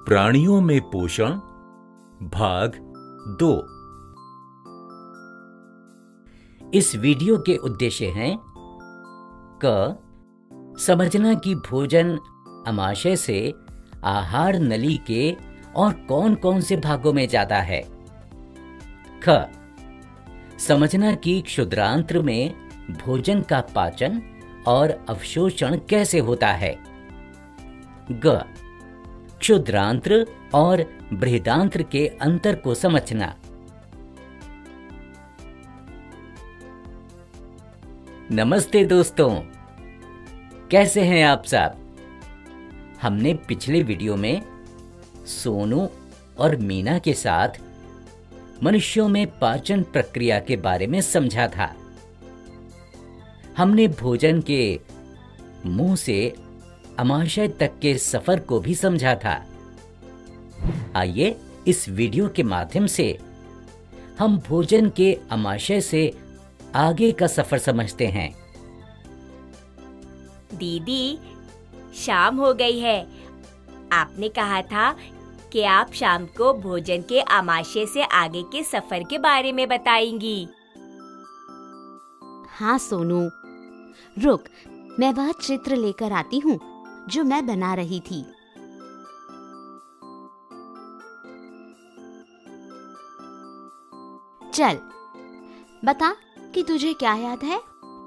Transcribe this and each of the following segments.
प्राणियों में पोषण भाग 2। इस वीडियो के उद्देश्य हैं क समझना कि भोजन आमाशय से आहार नली के और कौन-कौन से भागों में जाता है। ख समझना कि क्षुद्रांत्र में भोजन का पाचन और अवशोषण कैसे होता है। ग क्षुद्रांत्र और बृहदांत्र के अंतर को समझना। नमस्ते दोस्तों, कैसे हैं आप सब। हमने पिछले वीडियो में सोनू और मीना के साथ मनुष्यों में पाचन प्रक्रिया के बारे में समझा था। हमने भोजन के मुंह से आमाशय तक के सफर को भी समझा था। आइए इस वीडियो के माध्यम से हम भोजन के आमाशय से आगे का सफर समझते हैं। दीदी, शाम हो गई है। आपने कहा था कि आप शाम को भोजन के आमाशय से आगे के सफर के बारे में बताएंगी। हाँ सोनू, रुक, मैं वह चित्र लेकर आती हूँ जो मैं बना रही थी। चल, बता कि तुझे क्या याद है।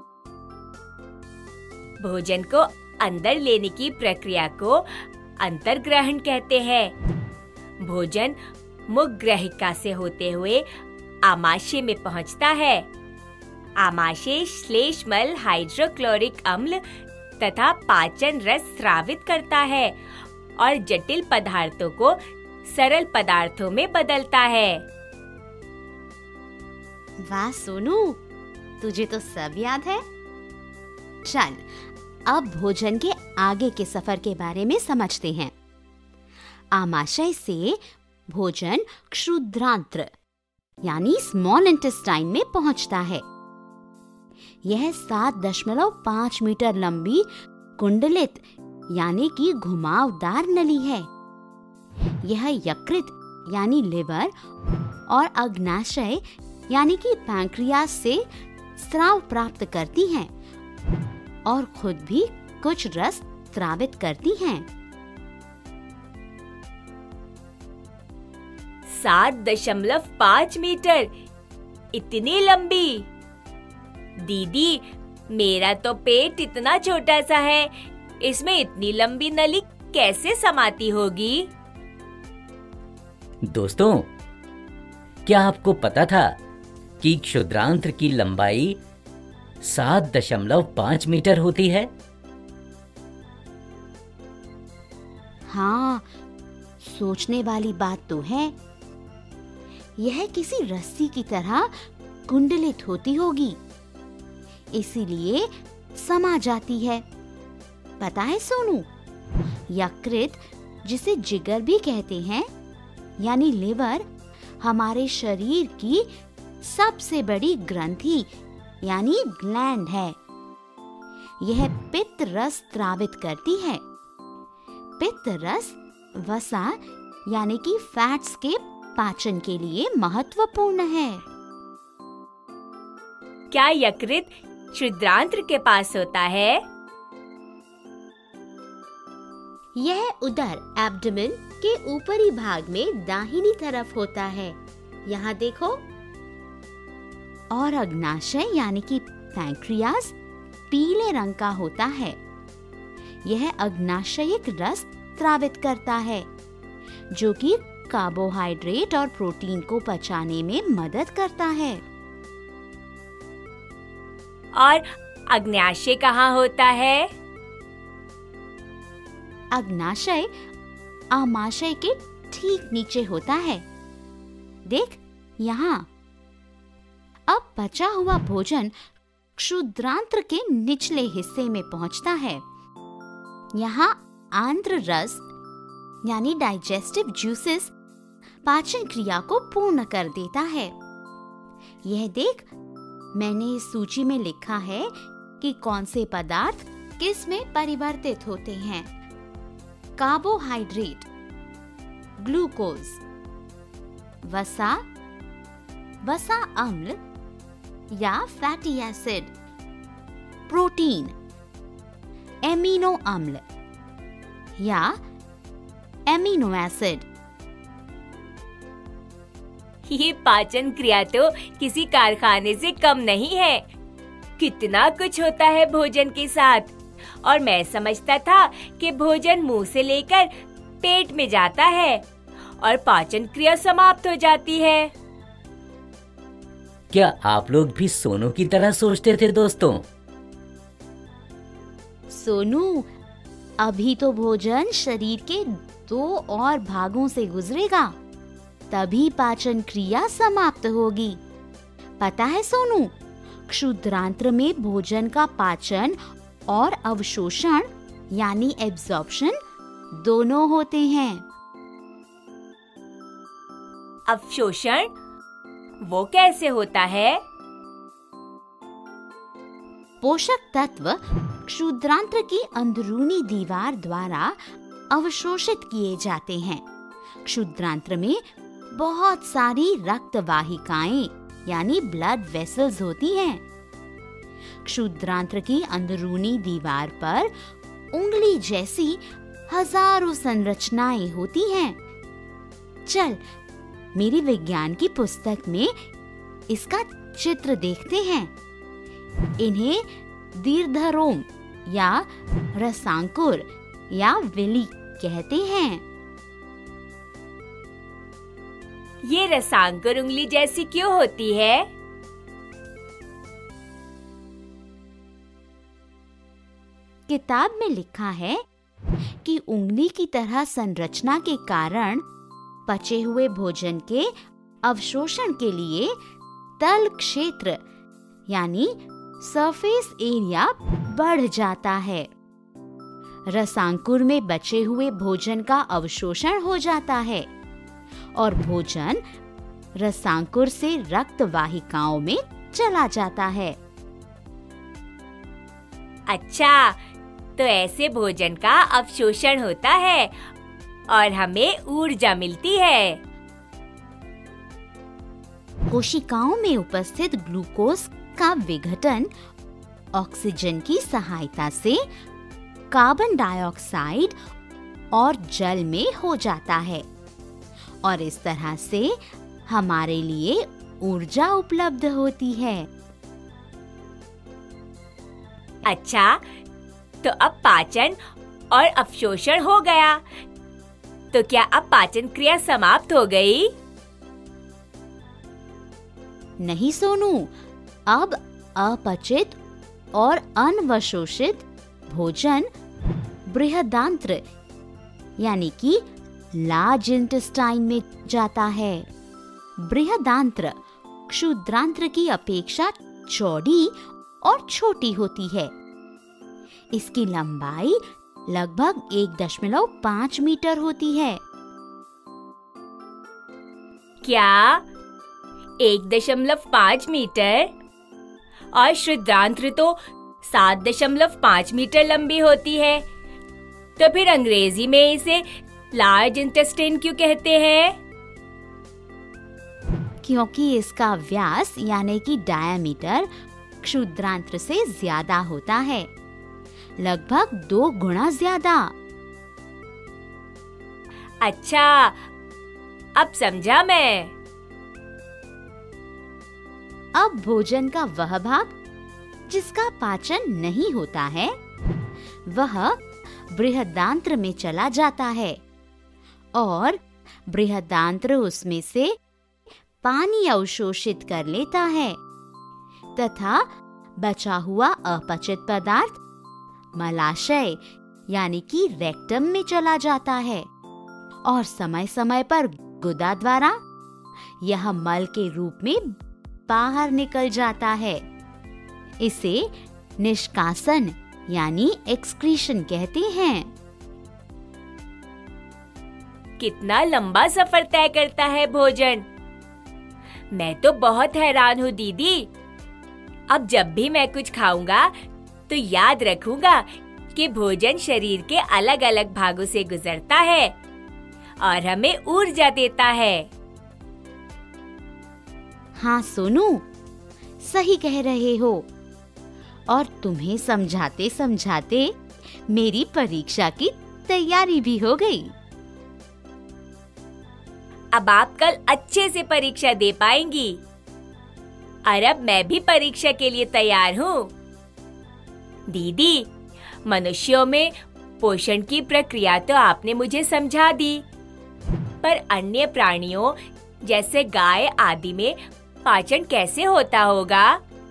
भोजन को अंदर लेने की प्रक्रिया को अंतर्ग्रहण कहते हैं। भोजन मुखग्रहिका से होते हुए आमाशय में पहुंचता है। आमाशय श्लेष्मल हाइड्रोक्लोरिक अम्ल तथा पाचन रस स्रावित करता है और जटिल पदार्थों को सरल पदार्थों में बदलता है। वाह सोनू, तुझे तो सब याद है। चल, अब भोजन के आगे के सफर के बारे में समझते हैं। आमाशय से भोजन क्षुद्रांत्र यानी स्मॉल इंटेस्टाइन में पहुंचता है। यह 7.5 मीटर लंबी कुंडलित यानी कि घुमावदार नली है। यह यकृत यानी लिवर और अग्नाशय यानी कि पैंक्रियास से स्राव प्राप्त करती हैं और खुद भी कुछ रस स्रावित करती हैं। 7.5 मीटर, इतनी लंबी। दीदी, मेरा तो पेट इतना छोटा सा है, इसमें इतनी लंबी नली कैसे समाती होगी? दोस्तों, क्या आपको पता था कि क्षुद्रांत्र की लंबाई 7.5 मीटर होती है? हाँ, सोचने वाली बात तो है। यह किसी रस्सी की तरह कुंडलित होती होगी, इसीलिए समा जाती है। पता है सोनू, यकृत जिसे जिगर भी कहते हैं यानी लिवर हमारे शरीर की सबसे बड़ी ग्रंथि यानी ग्लैंड है। यह पित्त रस स्रावित करती है। पित्त रस वसा यानी कि फैट्स के पाचन के लिए महत्वपूर्ण है। क्या यकृत क्षुद्रांत्र के पास होता है? यह उदर एब्डोमेन के ऊपरी भाग में दाहिनी तरफ होता है। यहाँ देखो। और अग्नाशय यानी कि पैंक्रियास पीले रंग का होता है। यह अग्नाशयिक रस स्रावित करता है जो कि कार्बोहाइड्रेट और प्रोटीन को पचाने में मदद करता है। और अग्न्याशय कहाँ होता है? अग्नाशय आमाशय के ठीक नीचे होता है। देख यहाँ। अब बचा हुआ भोजन क्षुद्रांत्र के निचले हिस्से में पहुंचता है। यहाँ आंत्र रस यानी डाइजेस्टिव जूसेस पाचन क्रिया को पूर्ण कर देता है। यह देख, मैंने इस सूची में लिखा है कि कौन से पदार्थ किस में परिवर्तित होते हैं। कार्बोहाइड्रेट ग्लूकोज, वसा, वसा अम्ल या फैटी एसिड, प्रोटीन, एमिनो अम्ल या एमिनो एसिड। ये पाचन क्रिया तो किसी कारखाने से कम नहीं है। कितना कुछ होता है भोजन के साथ। और मैं समझता था कि भोजन मुंह से लेकर पेट में जाता है और पाचन क्रिया समाप्त हो जाती है। क्या आप लोग भी सोनू की तरह सोचते थे दोस्तों? सोनू, अभी तो भोजन शरीर के 2 और भागों से गुजरेगा, तभी पाचन क्रिया समाप्त होगी। पता है सोनू, क्षुद्रांत्र में भोजन का पाचन और अवशोषण यानी एब्जॉर्प्शन दोनों होते हैं। अवशोषण वो कैसे होता है? पोषक तत्व क्षुद्रांत्र की अंदरूनी दीवार द्वारा अवशोषित किए जाते हैं। क्षुद्रांत्र में बहुत सारी रक्त वाहिकाएं यानी ब्लड वेसल्स होती हैं। क्षुद्रांत्र की अंदरूनी दीवार पर उंगली जैसी हजारों संरचनाएं होती हैं। चल, मेरी विज्ञान की पुस्तक में इसका चित्र देखते हैं। इन्हें दीर्घरोम या रसांकुर या विली कहते हैं। ये रसांकुर उंगली जैसी क्यों होती है? किताब में लिखा है कि उंगली की तरह संरचना के कारण पचे हुए भोजन के अवशोषण के लिए तल क्षेत्र यानी सरफेस एरिया बढ़ जाता है। रसांकुर में बचे हुए भोजन का अवशोषण हो जाता है और भोजन रसांकुर से रक्त वाहिकाओं में चला जाता है। अच्छा, तो ऐसे भोजन का अवशोषण होता है और हमें ऊर्जा मिलती है। कोशिकाओं में उपस्थित ग्लूकोज का विघटन ऑक्सीजन की सहायता से कार्बन डाइऑक्साइड और जल में हो जाता है और इस तरह से हमारे लिए ऊर्जा उपलब्ध होती है। अच्छा, तो अब पाचन और अवशोषण हो गया, तो क्या अब पाचन क्रिया समाप्त हो गई? नहीं सोनू, अब अपचित और अनवशोषित भोजन बृहदांत्र यानी कि लार्ज इंटेस्टाइन में जाता है। बृहदांत्र क्षुद्रांत्र की अपेक्षा चौड़ी और छोटी होती है। इसकी लंबाई लगभग 1.5 मीटर होती है। क्या 1.5 मीटर? और क्षुद्रांत्र तो 7.5 मीटर लंबी होती है। तो फिर अंग्रेजी में इसे लार्ज इंटेस्टाइन क्यों कहते हैं? क्योंकि इसका व्यास यानी कि डायमीटर क्षुद्रांत्र से ज्यादा होता है, लगभग 2 गुना ज्यादा। अच्छा, अब समझा मैं। अब भोजन का वह भाग जिसका पाचन नहीं होता है, वह बृहदांत्र में चला जाता है और बृहदांत्र उसमें से पानी अवशोषित कर लेता है तथा बचा हुआ अपचित पदार्थ मलाशय यानी कि रेक्टम में चला जाता है और समय समय पर गुदा द्वारा यह मल के रूप में बाहर निकल जाता है। इसे निष्कासन यानी एक्सक्रीशन कहते हैं। कितना लंबा सफर तय करता है भोजन। मैं तो बहुत हैरान हूँ दीदी। अब जब भी मैं कुछ खाऊंगा तो याद रखूंगा कि भोजन शरीर के अलग अलग भागों से गुजरता है और हमें ऊर्जा देता है। हाँ सोनू, सही कह रहे हो। और तुम्हें समझाते समझाते मेरी परीक्षा की तैयारी भी हो गई। अब आप कल अच्छे से परीक्षा दे पाएंगी। और अब मैं भी परीक्षा के लिए तैयार हूँ। दीदी, मनुष्यों में पोषण की प्रक्रिया तो आपने मुझे समझा दी, पर अन्य प्राणियों जैसे गाय आदि में पाचन कैसे होता होगा?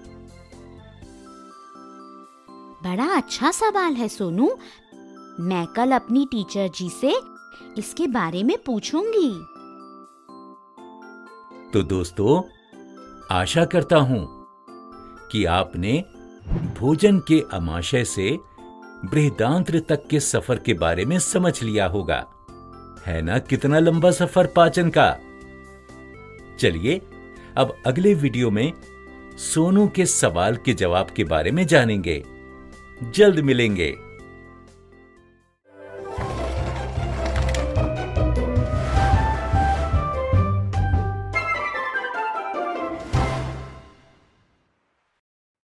बड़ा अच्छा सवाल है सोनू। मैं कल अपनी टीचर जी से इसके बारे में पूछूंगी। तो दोस्तों, आशा करता हूं कि आपने भोजन के आमाशय से बृहदांत्र तक के सफर के बारे में समझ लिया होगा। है ना कितना लंबा सफर पाचन का। चलिए अब अगले वीडियो में सोनू के सवाल के जवाब के बारे में जानेंगे। जल्द मिलेंगे।